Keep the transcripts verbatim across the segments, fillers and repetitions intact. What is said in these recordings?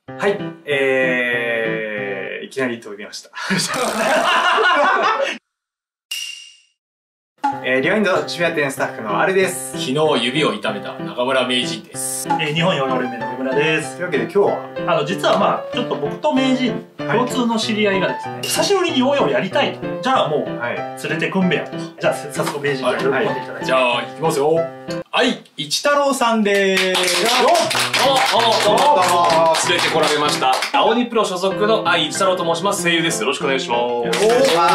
はい、えー、いきなり飛びました。えー、リワインド渋谷店スタッフのあれです。 昨日指を痛めた中村名人です。 えー、日本ヨーヨー連盟の上村です。 というわけで今日はあの実はまあちょっと僕と名人共通の知り合いがですね、はい、久しぶりにヨーヨーやりたいと。じゃあもう、はい、連れてくんべやと。じゃあ早速名人に喜んでいただいて、はいはい、 じゃあ行きますよ。はい一太郎さんでーす。よっ連れてこられました。青鬼プロ所属の愛一太郎と申します。声優です。よろしくお願いします。よろしくお願いします。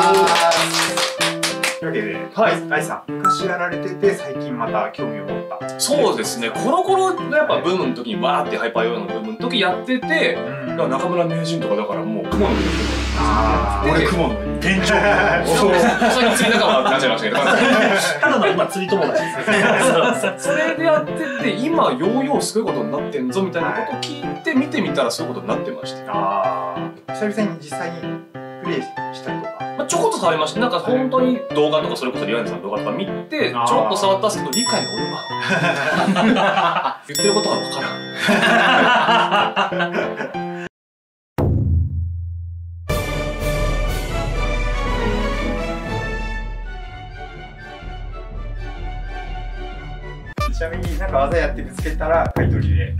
というわけで、はい、愛さん、昔やられてて、最近また興味を持った。 そうですね、コロコロのやっぱブームの時に、わーってハイパーヨーヨーのブームの時やってて、うん、中村名人とかだからもう、雲の上にあー、俺雲の上に。 天井。 最近釣り仲間になっちゃいましたけど。 ただの今釣り友達ですね。 それでやってて、今、ヨーヨーすごいことになってんぞみたいなことを聞いて、見てみたらそういうことになってました。 あー、久々に実際にプレイしたりとか。 まあちょこっと触りました。なんか本当に動画とかそれこそリワインドさんの動画とか見てちょっと触ったんですけど理解が俺は言ってることが分からん。 ちなみになんか技やってぶつけたら買い取りで。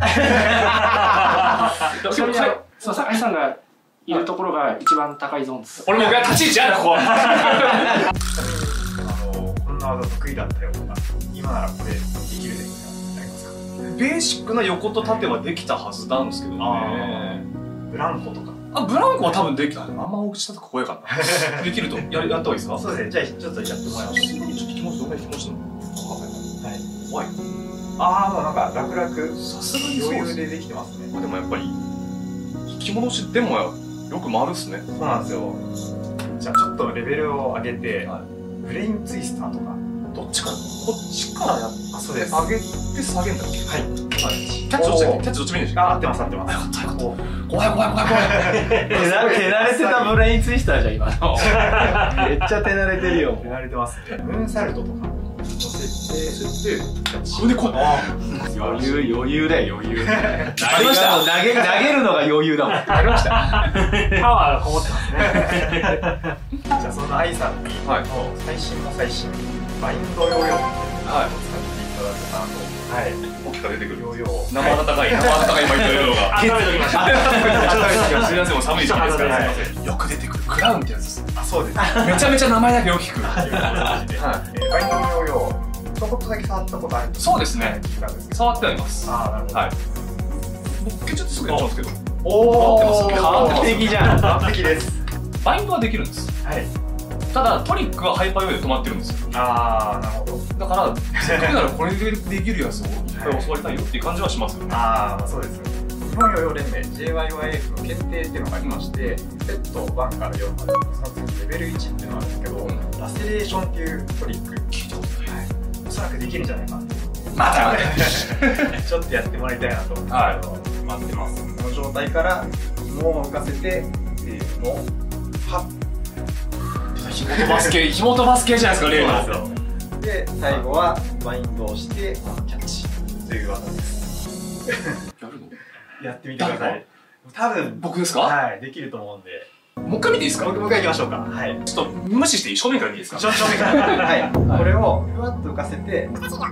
ちなみにそうさ愛さんがいるところが一番高いゾーンです。 俺も立ち位置やだここ。 ちなみにあのこんな技得意だったよとか今ならこれできるでみたいなありますか？ ベーシックな横と縦はできたはずなんですけどね。 ブランコとか。 あブランコは多分できた。あんま大口だと怖いかな。できるとややった方がいいですか？そうですね。じゃあちょっとやってもらいます。 ちょっと引きますよね引きますよ。はい。怖い。 ああもうなんか楽々 さすがに余裕でできてますね。 でもやっぱり引き戻しでもよく回るっすね。 そうなんですよ。じゃあちょっとレベルを上げて、はい、ブレインツイスターとかどっちからこっちからやっあそうです上げて下げんだっけ。はい、はい、キャッチどっちだっけ。キャッチどっちもいいんでしょ。 あ合ってます合ってます。 よかったよかった。怖い怖い怖い怖い。 手慣れてたブレインツイスターじゃん今の。めっちゃ手慣れてるよ。 手慣れてますね。ムーンサルトとか乗せて設定キャッチ。これでこい。 余裕余裕だよ余裕。 ありました。 投げ投げるのが余裕だもん。 ありました。 パワーがこもってますね。 じゃあその愛さんに最新の最新バインドヨーヨーっていうのを使っていただけたらと。はい。 大きく出てくる。 ヨーヨー。 生温かい生温かいバインドヨーヨーが。 温めときました。 すみませんもう寒い時期ですから。よく出てくるクラウンってやつです。 あそうです。 めちゃめちゃ名前だけ大きく。 バインドヨーヨー。ちょこっとだけ触ったことあるんですか？ そうですね。触ってはいます。 ああ、なるほど。はい。 僕ちょっとすぐやっちゃうんですけど。 おお、 完璧じゃん。 完璧です。 バインドはできるんです。はい。ただトリックはハイパーヨーヨーで止まってるんですよ。 ああ、なるほど。 だからせっかくならこれでできるやつをいっぱい教わりたいよっていう感じはしますよね。 ああ、そうですよね。日本ヨーヨー連盟 ジェイワイワイエフ の検定っていうのがありまして、セットワンからよんまでその次レベルいちっていうのがあるんですけど、ラセレーションっていうトリック聞いたことない。おそらくできるんじゃないかな。 またちょっとやってもらいたいなと思って待ってます。この状態から紐を浮かせて紐をパッ。 紐とバスケ紐とバスケじゃないですか例の。 で最後はバインドをしてキャッチという技です。やるの？やってみてください。多分僕ですか？ はいできると思うんで。 もう一回見ていいですか？ もう一回行きましょうか。はい。 ちょっと無視していい？正面から見ていいですか？ 正面から。はい。これをふわっと浮かせて。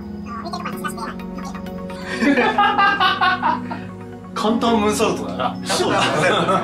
簡単ムーンサルトだな。 そうです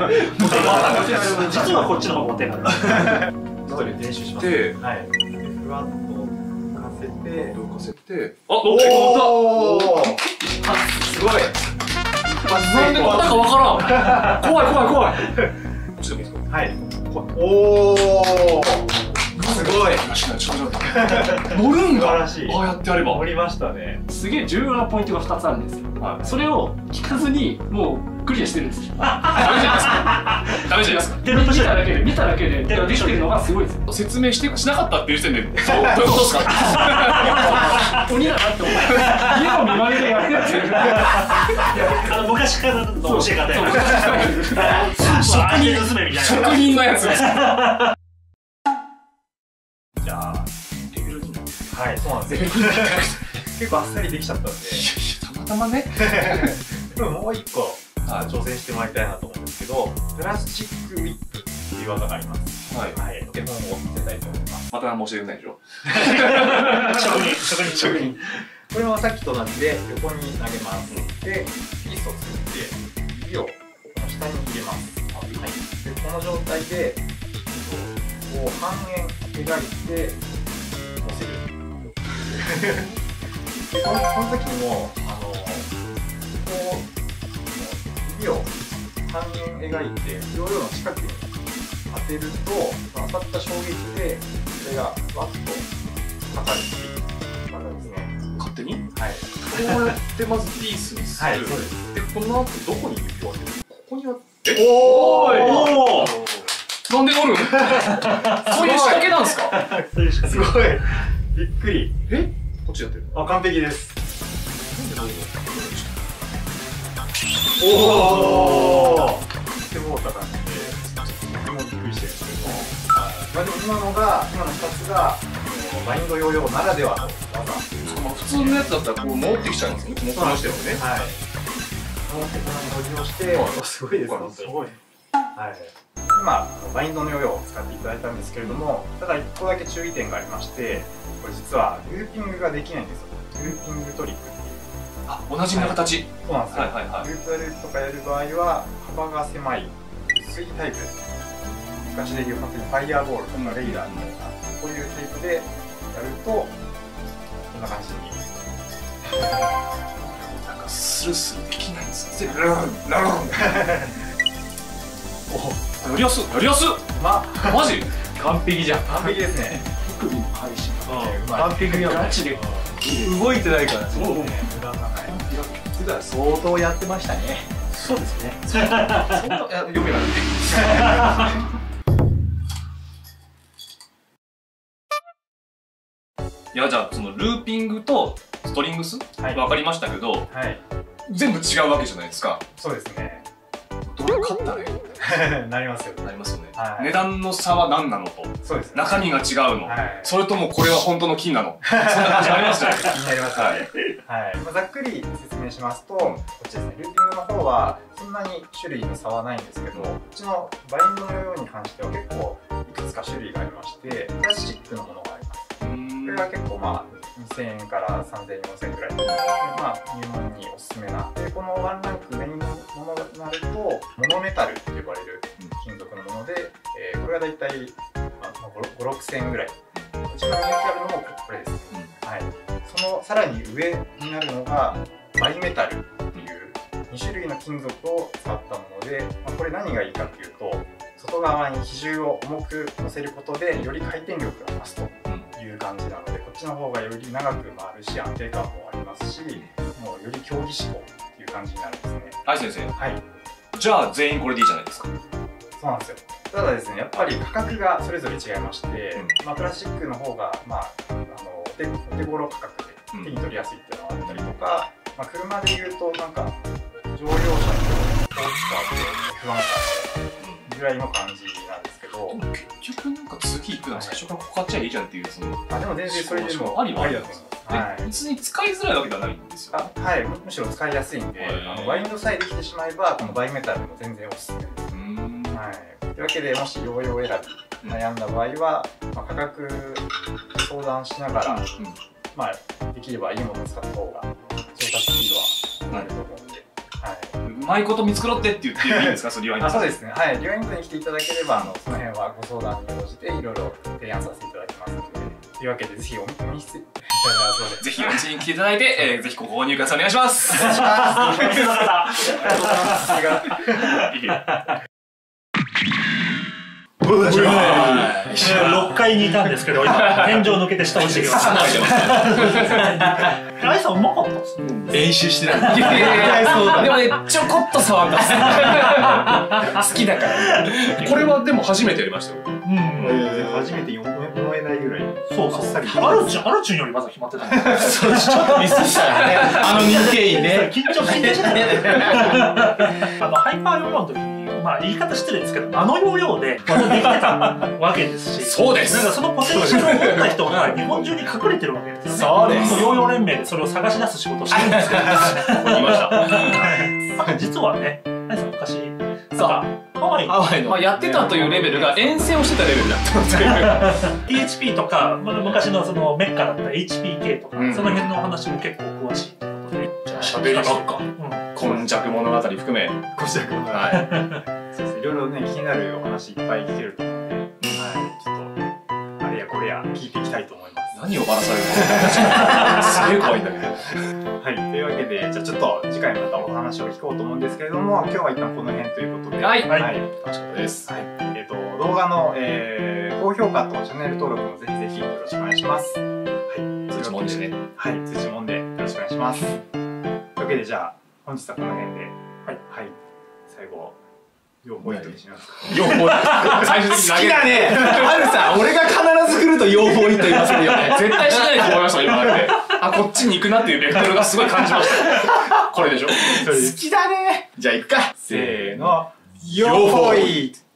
実はこっちの方がお手軽。 後で練習します。はい。ふわっと浮かせて、 浮かせて。あ、 おお。すごい。 なんでなんかわからん。怖い怖い怖い。ちょっといいですか？はい。 おお。すごい。 乗るんだ。 素晴らしい。 ああやってやれば。 乗りましたね。 すげえ重要なポイントがふたつあるんですよ。それを聞かずにもうクリアしてるんですよ。ダメじゃないですか。ダメじゃないですか。見ただけで見ただけでできてるのがすごいですよ。説明してしなかったっていう時点でどういうことですか？鬼だなって思う。家を見まねでやってるんですよ。 あの昔からの教え方や。 職人職人のやつ。 じゃあレベルにはいそうなんですよ。結構あっさりできちゃったんで。 たまたまね。 でももう一個挑戦してもらいたいなと思うんですけど、プラスチックウィップっていう技があります。はい。はい。手本を見せたいと思います。 また何も教えてないでしょ。 職人、職人、職人。 これはさっきと同じで横に投げます。で、ピースを作って指をこの下に入れます。はい。で、この状態でこう半円描いて乗せる。でこのこの時にもあのこう指を半円描いてヨーヨーの近くに当てると当たった衝撃でそれがわっとかかるっていう技ですね。 勝手に？はい。 こうやってまずピースにする。はい、そうです。でこの後どこに指を当てる？ここに当てる。おーい。おー。なんで乗る？そういう仕掛けなんですか？ そういう仕掛け。すごい。びっくり。 え？こっちやってる。 あ、完璧です。おお。でもうた感じで、とてもびっくりしてるんですけど、まあでも今のが今のふたつがバインドヨーヨーならではの技。 普通のやつだったらこう戻ってきちゃうんですよね。戻ってましたよね。 はい。戻ってこの補充をして、すごいですね。すごい。はい。今バインドのヨーヨーを使っていただいたんですけれども、ただいっこだけ注意点がありまして、これ実はルーピングができないんですよ。ルーピングトリックっていう。 あ、おなじみの形。 そうなんですよ。ループやループとかやる場合は幅が狭い薄いタイプです。昔でいう本当にファイヤーボールとかレイダーみたいなこういうタイプでやるとこんな感じに。 なんかスルスルできないんですよ。ランラン。お、やりやすやりやす。ま、マジ？完璧じゃん。 完璧ですね。 手首の返しが完璧にガチで動いてないから。そうね。 相当やってましたね。 そうですね。 そんな読めない。いやじゃあそのルーピングとストリングス分かりましたけど、全部違うわけじゃないですか。 そうですね。 どれ買ったらなりますよ。 なりますよね。値段の差は何なのと、中身が違うの、それともこれは本当の金なの、そんな感じありますよね。 気になりますね。はい。ざっくり説明しますと、こっちですね。ルーピングの方はそんなに種類の差はないんですけど、こっちのバインドのように関しては結構いくつか種類がありまして、プラスチックのものがあります。これは結構まあにせんえんからさんぜんえん、よんせんえんぐらいで、まあ入門におすすめな。でこのワンランク上のものになるとモノメタルって呼ばれる金属のもので、えー、これがだいたいご、ろくせんえんぐらい。一番人気あるのもこれです。はい。そのさらに上になるのがバイメタルっていうに種類の金属を使ったもので、まあ、これ何がいいかっていうと、外側に比重を重く乗せることでより回転力が増すという感じなので、こっちの方がより長く回るし安定感もありますし、もうより競技志向っていう感じになるんですね。 はい先生。 はい。 じゃあ全員これでいいじゃないですか。 そうなんですよ。ただですね、やっぱり価格がそれぞれ違いまして、うん、まあプラスチックの方がまああのお手お手頃価格で手に取りやすいっていうのがあったりとか、まあ車でいうとなんか乗用車のスポーツカーと エフワン カーぐらいの感じなんですけど、 結局なんか次行くのは最初からここ買っちゃえばいいじゃんっていうその。 あでも全然それでもありはありだと思います。 はい、 別に使いづらいわけではないんですよ。 あはい、むしろ使いやすいんで、あのバインドさえできてしまえばこのバイメタルも全然おすすめです。はい、というわけでもしヨーヨー選び悩んだ場合は、まあ、価格相談しながら、うん、まあできればいいものを使った方が調達スピードは上がると思うんで、はい、 うまいこと見繕ってって言っていいんですか、そのリワインド。 あ、そうですね。はい、リワインドに来ていただければ、あのその辺はご相談に応じていろいろ提案させていただきますので、というわけでぜひお見せ。 ぜひお家に来ていただいて、えー、ぜひご購入ください。お願いします。 お願いします。ありがとうございます。 ろっかいにいたんですけど、今天井抜けて下落ちてきました。あいさんうまかったですね。 練習してない。でもね、ちょこっと触った。好きだから。これはでも初めてやりましたよ。うん。 初めて思えないぐらい。 そうそう。アルチュン、アルチュンよりまず決まってた。 そう、ちょっとミスしたね。あの人気員ね。 緊張緊張してたね。あのハイパーヨーヨーの時に。まあ言い方失礼ですけど、あのヨーヨーで技できてたわけですし、 そうです。 なんかそのポテンシャルを持った人が日本中に隠れてるわけですよね。 そうです。 ヨーヨー連盟でそれを探し出す仕事をしてるんですけど、 言いました。 実はね、 何さん昔さハワイハワイの、まあ、やってたというレベルが遠征をしてたレベルだったんでピーエイチピー とか、まあ、昔のそのメッカだった エイチピーケー とか、うん、その辺のお話も結構詳しいということで、 じゃあ喋りばっか、今昔物語含め今昔物語、はい、そうですね、いろいろね気になるお話いっぱい聞けると思うので、はい、ちょっとあれやこれや聞いていきたいと思います。 何をバラされるのすげえ怖いんだけどはい、というわけでじゃあちょっと次回またお話を聞こうと思うんですけれども、今日は一旦この辺ということで、 はい、 はい、 楽しかったです。 はい、えっと動画の、えー、高評価とチャンネル登録もぜひぜひよろしくお願いします。はい、 通知もんですね。 はい、通知もんでよろしくお願いします。というわけでじゃあ本日はこの辺で、はい、はい、最後。ようポイントにしますか。 ようポイント。最終的に投げる。 好きだね。あるさ、俺が必ず来るとようポイント言わせるよね。 絶対しないと思いました今だけ。あ、こっちに行くなっていうベクトルがすごい感じました。これでしょ。 好きだね。 じゃあ行くか。 せーの。ようポイント。